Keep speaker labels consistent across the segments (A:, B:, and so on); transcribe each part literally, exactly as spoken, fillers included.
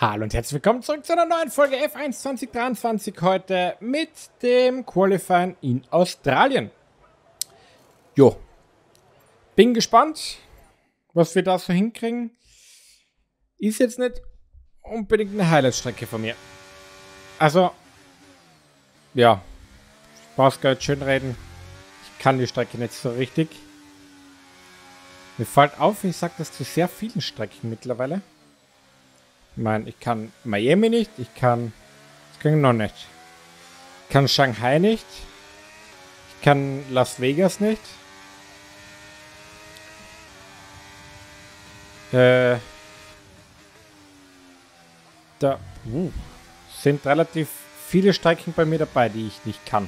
A: Hallo und herzlich willkommen zurück zu einer neuen Folge F eins zwanzig dreiundzwanzig. Heute mit dem Qualifying in Australien. Jo, bin gespannt, was wir da so hinkriegen. Ist jetzt nicht unbedingt eine Highlight-Strecke von mir. Also, ja, ich brauch's gar nicht schön reden. Ich kann die Strecke nicht so richtig. Mir fällt auf, ich sage das zu sehr vielen Strecken mittlerweile. Ich meine, ich kann Miami nicht, ich kann, das kann ich noch nicht. Ich kann Shanghai nicht, ich kann Las Vegas nicht. Äh, da uh, sind relativ viele Strecken bei mir dabei, die ich nicht kann.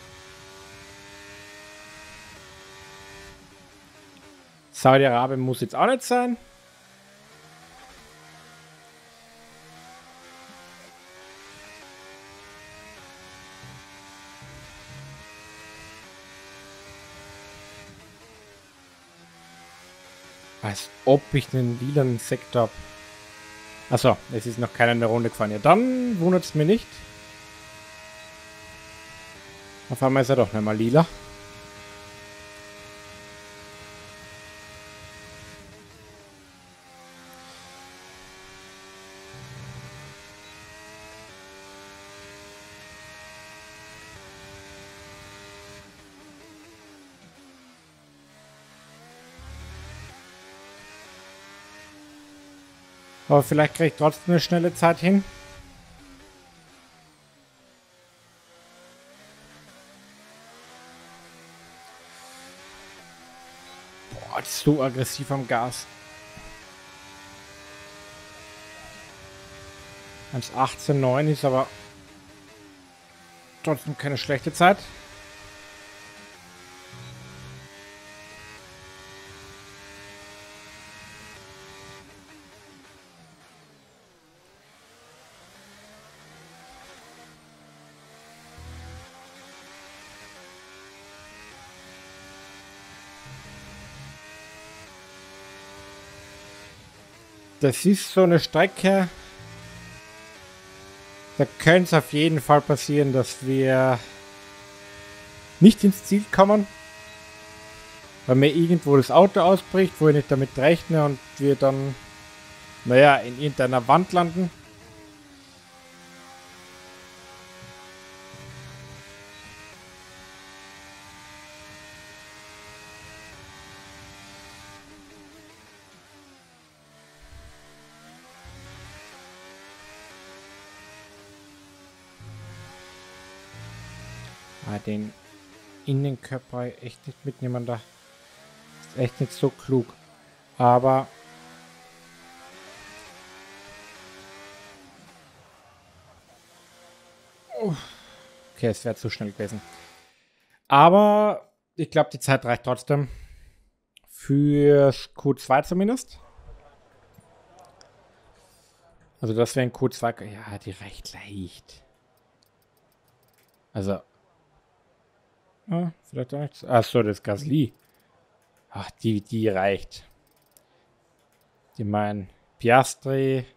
A: Saudi-Arabien muss jetzt auch nicht sein. Als ob ich einen lilanen Sektor habe. Achso, es ist noch keiner in der Runde gefahren. Ja, dann wundert es mich nicht. Auf einmal ist er doch nicht mal lila. Aber vielleicht kriege ich trotzdem eine schnelle Zeit hin. Boah, das ist so aggressiv am Gas. eins achtzehn neun ist aber trotzdem keine schlechte Zeit. Das ist so eine Strecke, da könnte es auf jeden Fall passieren, dass wir nicht ins Ziel kommen, weil mir irgendwo das Auto ausbricht, wo ich nicht damit rechne und wir dann, naja, in irgendeiner Wand landen. Den Innenkörper echt nicht mitnehmen, da ist echt nicht so klug. Aber okay, es wäre zu schnell gewesen. Aber ich glaube, die Zeit reicht trotzdem. Fürs Q zwei zumindest. Also das wäre ein Q zwei. Ja, die reicht leicht. Also ah, vielleicht auch nichts. Achso, das Gasly. Ach, die, die reicht. Ich meine, Piastri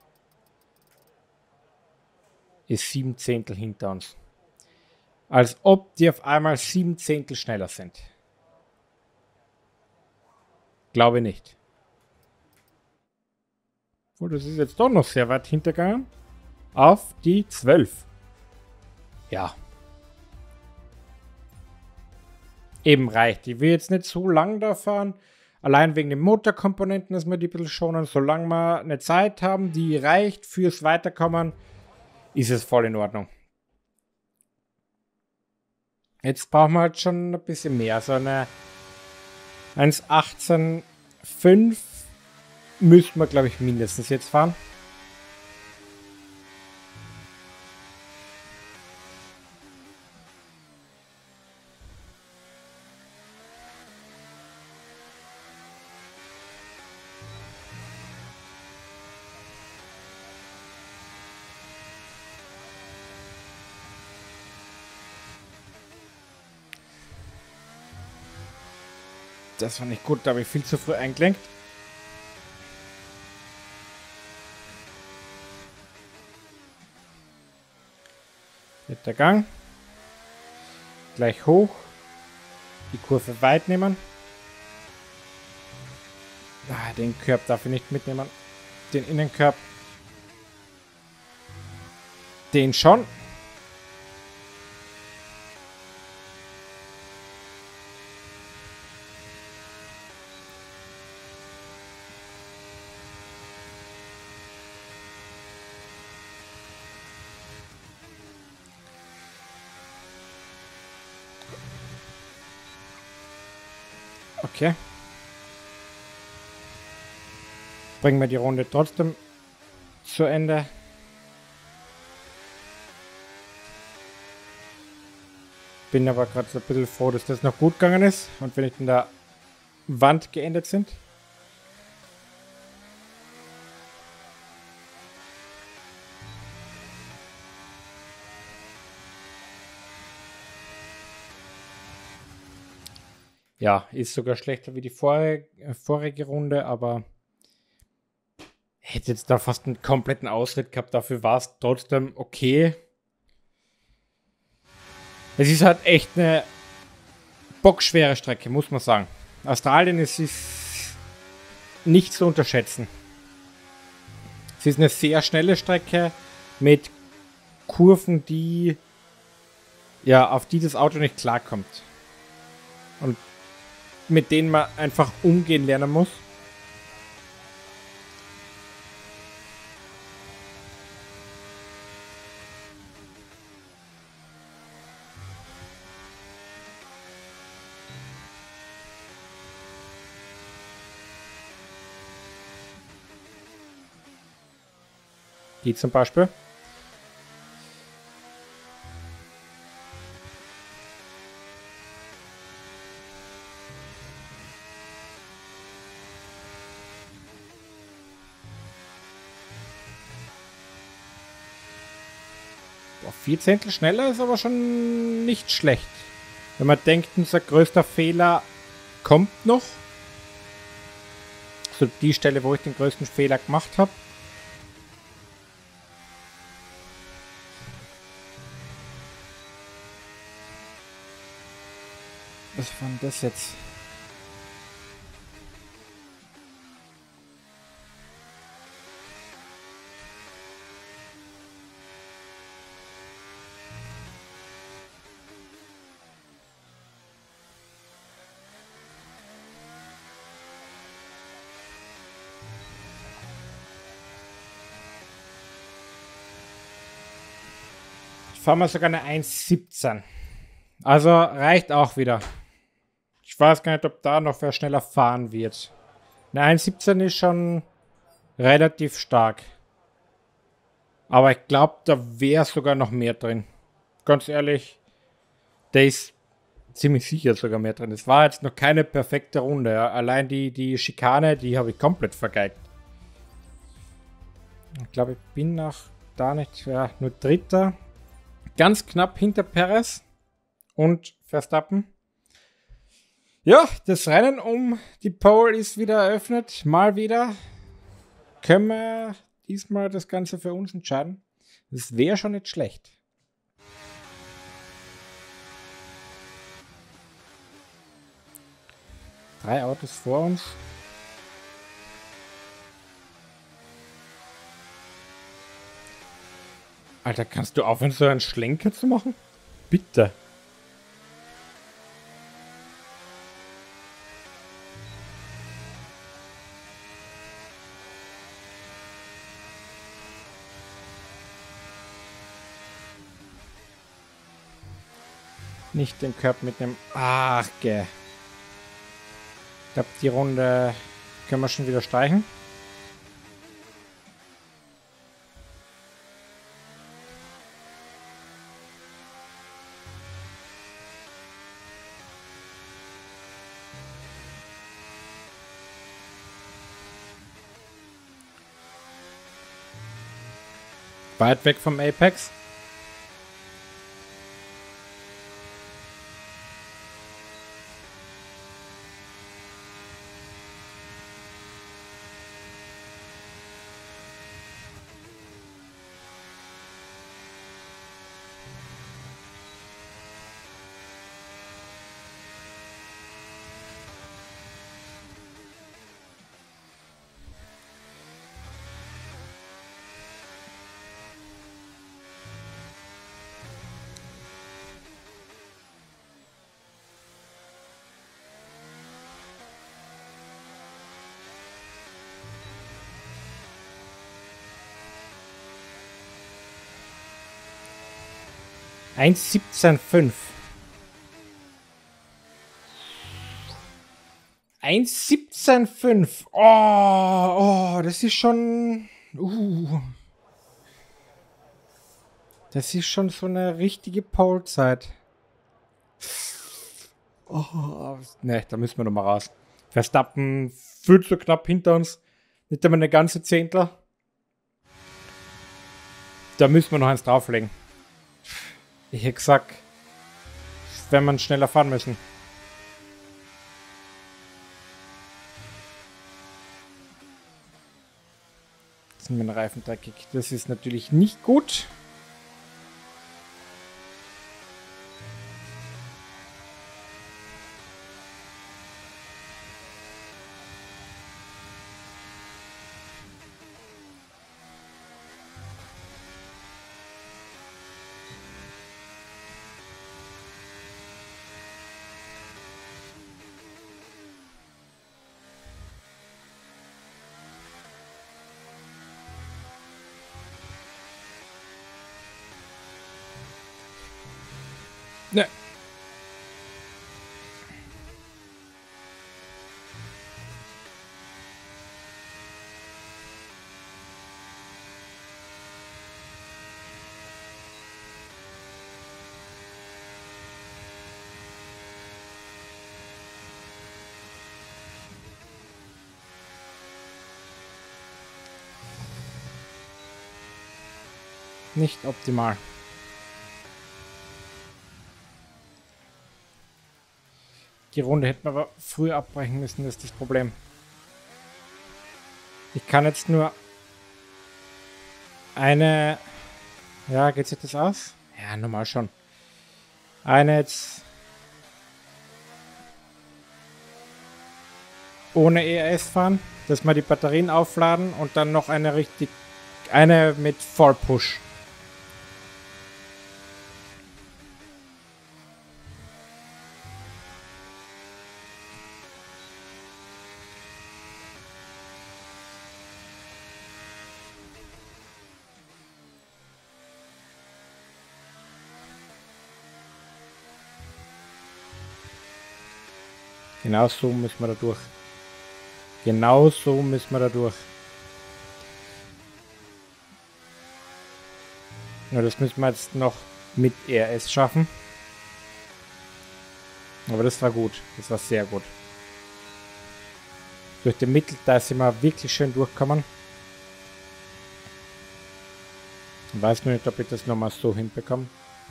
A: ist sieben Zehntel hinter uns. Als ob die auf einmal sieben Zehntel schneller sind. Glaube nicht. Oh, das ist jetzt doch noch sehr weit hintergegangen. Auf die zwölf. Ja. Eben reicht. Ich will jetzt nicht so lang da fahren. Allein wegen den Motorkomponenten, dass wir die ein bisschen schonen. Solange wir eine Zeit haben, die reicht fürs Weiterkommen, ist es voll in Ordnung. Jetzt brauchen wir halt schon ein bisschen mehr. So eine eins achtzehn fünf müssten wir, glaube ich, mindestens jetzt fahren. Das war nicht gut, da habe ich viel zu früh eingelenkt. Dritter Gang. Gleich hoch. Die Kurve weit nehmen. Ah, den Curb darf ich nicht mitnehmen. Den Innencurb. Den schon. Okay. Bringen wir die Runde trotzdem zu Ende. Bin aber gerade so ein bisschen froh, dass das noch gut gegangen ist und wir nicht in der Wand geendet sind. Ja, ist sogar schlechter wie die vorige, äh, vorige Runde, aber hätte jetzt da fast einen kompletten Ausritt gehabt. Dafür war es trotzdem okay. Es ist halt echt eine bockschwere Strecke, muss man sagen. Australien ist, ist nicht zu unterschätzen. Es ist eine sehr schnelle Strecke mit Kurven, die ja, auf die das Auto nicht klarkommt. Und mit denen man einfach umgehen lernen muss. Die zum Beispiel. Boah, vier Zehntel schneller ist aber schon nicht schlecht. Wenn man denkt, unser größter Fehler kommt noch. So die Stelle, wo ich den größten Fehler gemacht habe. Was war denn das jetzt? Ich fahre mal sogar eine eins siebzehn. Also reicht auch wieder. Ich weiß gar nicht, ob da noch wer schneller fahren wird. Eine eins siebzehn ist schon relativ stark. Aber ich glaube, da wäre sogar noch mehr drin. Ganz ehrlich, da ist ziemlich sicher sogar mehr drin. Es war jetzt noch keine perfekte Runde. Ja. Allein die, die Schikane, die habe ich komplett vergeigt. Ich glaube, ich bin nach da nicht, ja, nur Dritter. Ganz knapp hinter Perez und Verstappen. Ja, das Rennen um die Pole ist wieder eröffnet. Mal wieder. Können wir diesmal das Ganze für uns entscheiden? Das wäre schon nicht schlecht. Drei Autos vor uns. Alter, kannst du aufhören, so einen Schlenker zu machen? Bitte. Nicht den Curb mitnehmen. Ach, gell. Ich glaube, die Runde können wir schon wieder streichen. Weit weg vom Apex. eins siebzehn fünf. eins siebzehn fünf. Oh, oh, das ist schon... Uh, das ist schon so eine richtige Polezeit. Oh, ne, da müssen wir noch mal raus. Verstappen viel zu knapp hinter uns. Nicht einmal eine ganze Zehntel. Da müssen wir noch eins drauflegen. Ich hätte gesagt, wenn man schneller fahren müssen. Jetzt sind meine Reifen dreckig. Das ist natürlich nicht gut. Ne. Nicht optimal. Die Runde hätten wir aber früher abbrechen müssen, das ist das Problem. Ich kann jetzt nur eine... Ja, geht sich das aus? Ja, normal schon. Eine jetzt... ohne E R S fahren, dass wir die Batterien aufladen und dann noch eine richtig... eine mit Vollpush. Genau so müssen wir da durch. Genau so müssen wir da durch. Ja, das müssen wir jetzt noch mit E R S schaffen. Aber das war gut. Das war sehr gut. Durch den Mittelteil sind wir wirklich schön durchgekommen. Ich weiß nur nicht, ob ich das nochmal so hinbekomme.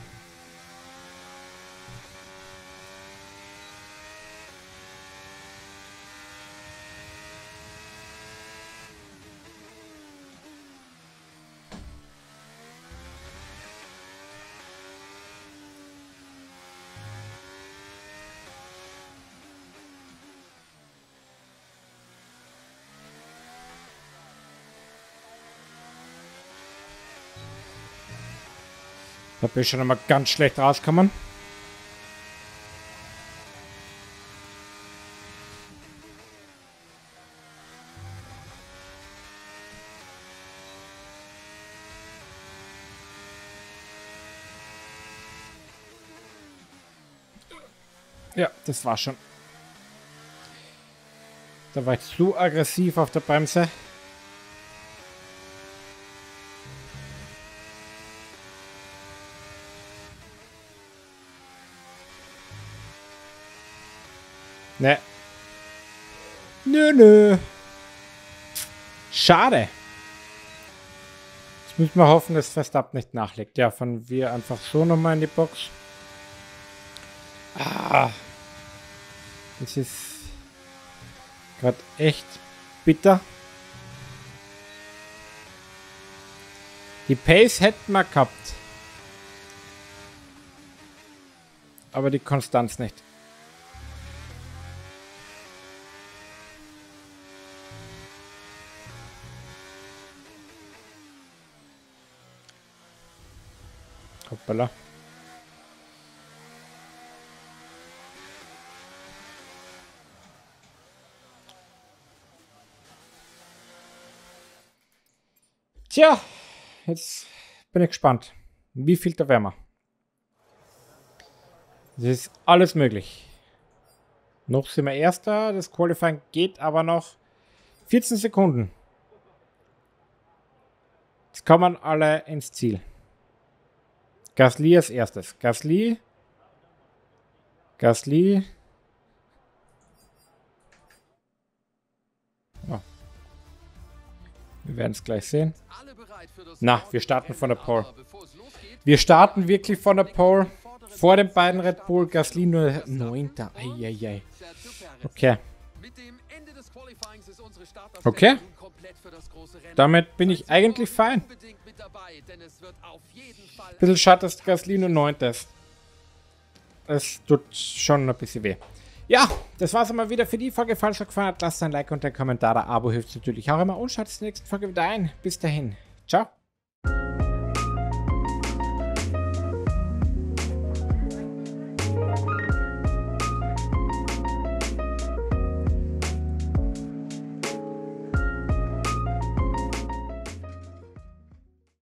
A: Da bin ich schon einmal ganz schlecht rausgekommen. Ja, das war schon. Da war ich zu aggressiv auf der Bremse. Ne. Nö, nö. Schade. Jetzt müssen wir hoffen, dass Verstappen nicht nachlegt. Ja, fahren wir einfach so nochmal in die Box. Ah. Das ist gerade echt bitter. Die Pace hätten wir gehabt. Aber die Konstanz nicht. Hoppala. Tja, jetzt bin ich gespannt. Wie viel da wären wir? Es ist alles möglich. Noch sind wir Erster. Das Qualifying geht aber noch vierzehn Sekunden. Jetzt kommen alle ins Ziel. Gasly als erstes. Gasly. Gasly. Oh. Wir werden es gleich sehen. Na, wir starten von der Pole. Wir starten wirklich von der Pole. Vor den beiden Red Bull. Gasly nur neunter. Eieiei. Okay. Okay. Damit bin ich eigentlich fein. Bisschen schade, dass Gasly nur neunter ist. Es tut schon ein bisschen weh. Ja, das war's einmal wieder für die Folge. Falls euch gefallen hat, lasst ein Like und ein Kommentar. Der Abo hilft natürlich auch immer. Und schaut in der nächsten Folge wieder ein. Bis dahin. Ciao.